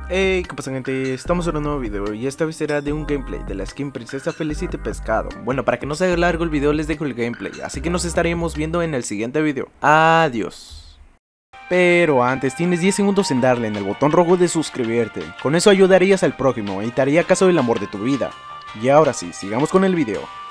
Hey, ¿qué pasa, gente? Estamos en un nuevo video y esta vez será de un gameplay de la skin Princesa Felicity Pescado. Bueno, para que no se haga largo el video les dejo el gameplay, así que nos estaremos viendo en el siguiente video. Adiós. Pero antes tienes 10 segundos en darle en el botón rojo de suscribirte. Con eso ayudarías al prójimo y te haría caso del amor de tu vida. Y ahora sí, sigamos con el video.